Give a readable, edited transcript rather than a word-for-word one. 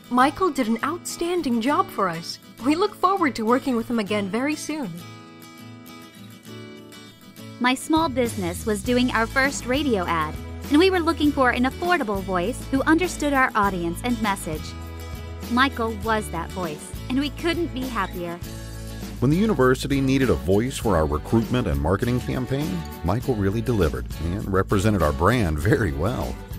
Michael did an outstanding job for us. We look forward to working with him again very soon. My small business was doing our first radio ad, and we were looking for an affordable voice who understood our audience and message. Michael was that voice, and we couldn't be happier. When the university needed a voice for our recruitment and marketing campaign, Michael really delivered and represented our brand very well.